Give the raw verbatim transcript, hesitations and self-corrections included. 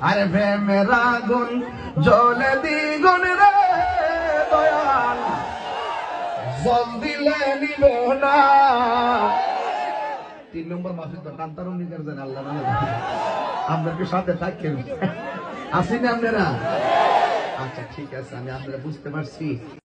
আরে প্রেমের আগুন জ্বলে দ্বিগুণ রে দয়াল, জল দিলে নিবে না। তিন নম্বর মাসে তো কান্তারও নিজের জানে আল্লাহ না, আপনার কি সাথে থাকেন আসেনি আপনারা? আচ্ছা ঠিক আছে, আমি আপনারা বুঝতে পারছি।